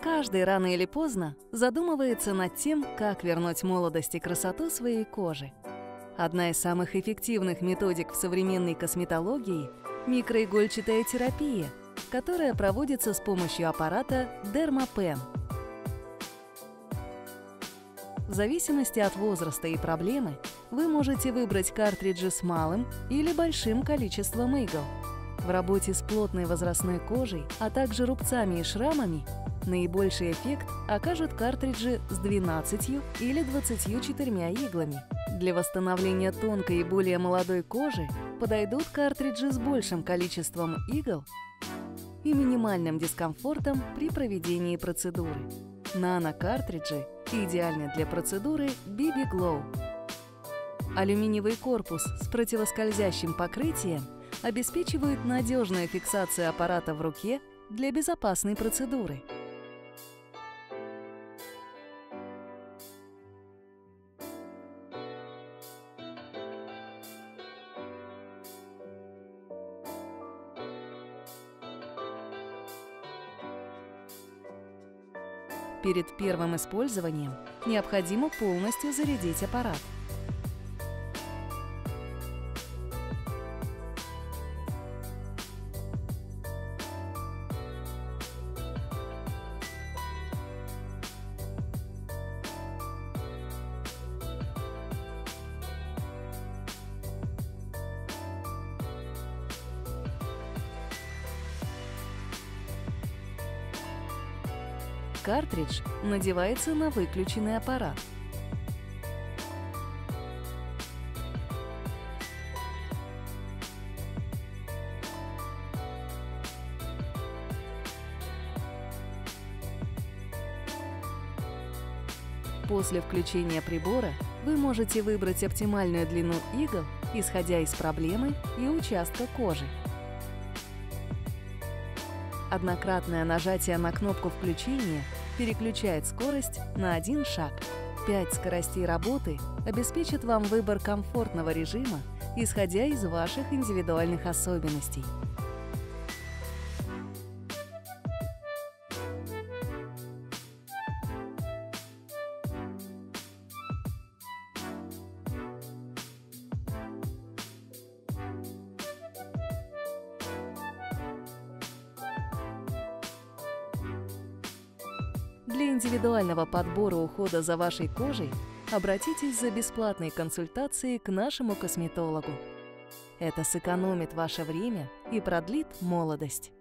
Каждый рано или поздно задумывается над тем, как вернуть молодость и красоту своей кожи. Одна из самых эффективных методик в современной косметологии – микроигольчатая терапия, которая проводится с помощью аппарата Dermapen. В зависимости от возраста и проблемы вы можете выбрать картриджи с малым или большим количеством игл. В работе с плотной возрастной кожей, а также рубцами и шрамами наибольший эффект окажут картриджи с 12 или 24 иглами. Для восстановления тонкой и более молодой кожи подойдут картриджи с большим количеством игл и минимальным дискомфортом при проведении процедуры. Нано-картриджи идеальны для процедуры BB Glow. Алюминиевый корпус с противоскользящим покрытием обеспечивает надежную фиксацию аппарата в руке для безопасной процедуры. Перед первым использованием необходимо полностью зарядить аппарат. Картридж надевается на выключенный аппарат. После включения прибора вы можете выбрать оптимальную длину игл, исходя из проблемы и участка кожи. Однократное нажатие на кнопку включения переключает скорость на один шаг. 5 скоростей работы обеспечат вам выбор комфортного режима, исходя из ваших индивидуальных особенностей. Для индивидуального подбора ухода за вашей кожей обратитесь за бесплатной консультацией к нашему косметологу. Это сэкономит ваше время и продлит молодость.